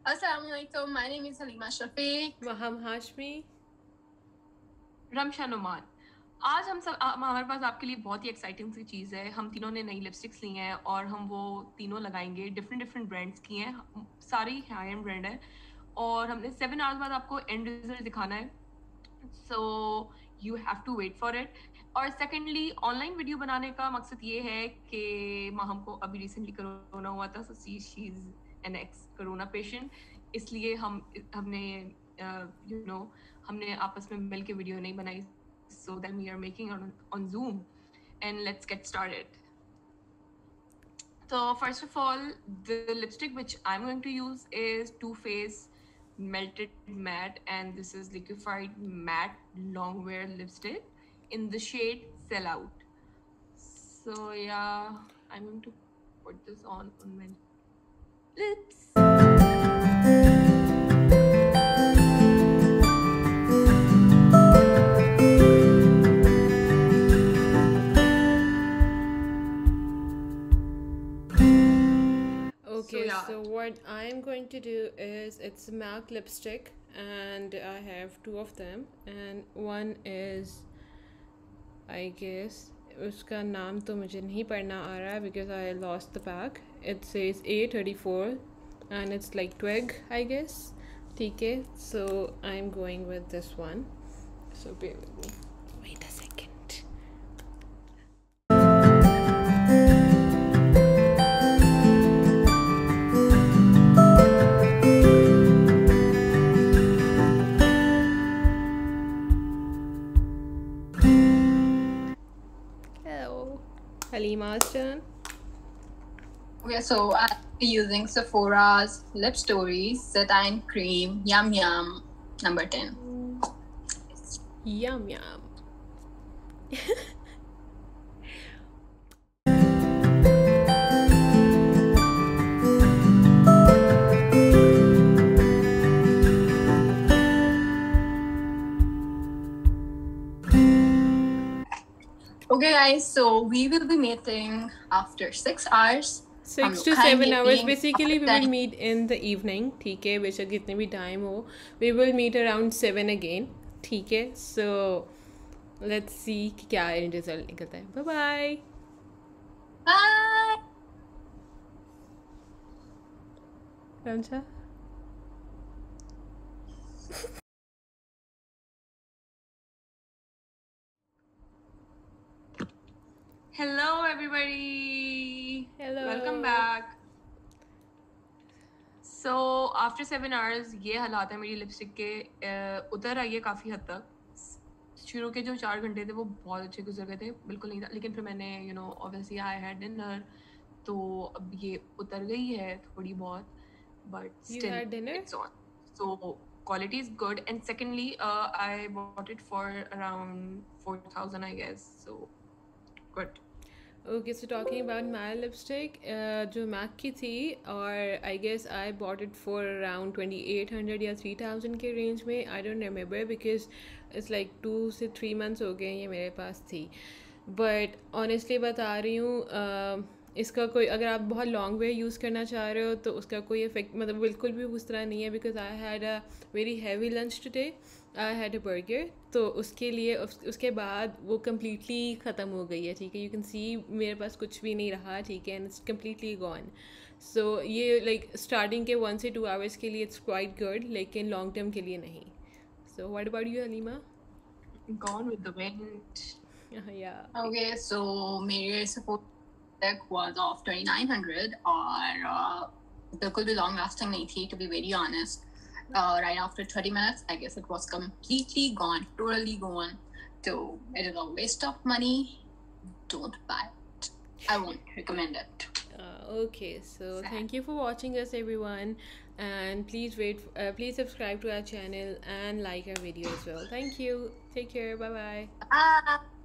Assalamualaikum. My name is Halima Shafiq. Maham Hashmi. Ramsha Numan. आज हमारे पास आपके लिए बहुत ही एक्साइटिंग सी चीज़ है। हम तीनों ने नई लिपस्टिक्स ली हैं और हम वो तीनों लगाएंगे। डिफरेंट ब्रांड्स की हैं, सारी हाई एंड ब्रांड है और हमने 7 आवर्स बाद आपको एंड रिजल्ट दिखाना है। So you have to wait for it. और सेकेंडली ऑनलाइन वीडियो बनाने का मकसद ये है कि माहम को अभी रिसेंटली कोरोना हुआ था, so she is an ex corona patient, इसलिए हमने हमने आपस में मिल के वीडियो नहीं बनाई। So then we are making on Zoom, and let's get started. So first of all, the lipstick which I'm going to use is Too Faced Melted Matte, and this is liquefied matte longwear lipstick in the shade Sell Out. So yeah, I'm going to put this on my lips. Okay, so what I'm going to do is, it's MAC lipstick and I have two of them, and one is, I guess उसका नाम तो मुझे नहीं पढ़ना आ रहा because I lost the pack. It says A34 and it's like twig, I guess. ठीक है, so I'm going with this one. So bear with me. Wait a second. Halima's turn. Okay, so I'll be using Sephora's Lip Stories Satin Cream Yum Yum number 10. Yum yum. Okay guys, so we will be meeting after 6 hours. 6 to 7 hours. Basically, we will meet in the evening. ठीक है, बेशक जितने भी time हो, we will meet around 7 again. ठीक है, so let's see कि क्या रिजल्ट निकलता है. Bye bye. Bye. Ramsha. Hello everybody. Hello. Welcome back. So after 7 hours ये हालात है मेरी लिपस्टिक के। उतर आई है काफ़ी हद तक। शुरू के जो 4 घंटे थे वो बहुत अच्छे गुजर गए थे, बिल्कुल नहीं था, लेकिन फिर मैंने ऑब्वियसली आई हैड डिनर, तो अब ये उतर गई है थोड़ी बहुत, but You had dinner? it's on. So quality is good, and secondly I bought it for around 4,000 I guess, so good. Okay, so talking about my lipstick, जो MAC की थी, और I guess I bought it for around 2800 या 3000 के range में. I don't remember because it's like 2 से 3 months हो गए ये मेरे पास थी. But honestly बता रही हूँ, इसका कोई, अगर आप बहुत लॉन्ग वे यूज़ करना चाह रहे हो तो उसका कोई इफेक्ट मतलब बिल्कुल भी उस तरह नहीं है. Because I had a very heavy lunch today, I had a burger, तो उसके लिए उसके बाद वो कम्प्लीटली ख़त्म हो गई है. ठीक है, यू कैन सी मेरे पास कुछ भी नहीं रहा. ठीक है, and it's completely gone. So ये लाइक स्टार्टिंग के 1 से 2 आवर्स के लिए इट्स क्वाइट गुड, लेकिन लॉन्ग टर्म के लिए नहीं. So what about you Halima? Gone with the wind. Yeah. Okay, so मेरे support was of 2900 और बिल्कुल भी long lasting नहीं थी, to be very honest. Right after 30 minutes, I guess it was completely gone, totally gone. So it is a waste of money. Don't buy it. I won't recommend it. Okay, so thank you for watching us, everyone, and please please subscribe to our channel and like our video as well. Thank you. Take care. Bye bye. Bye.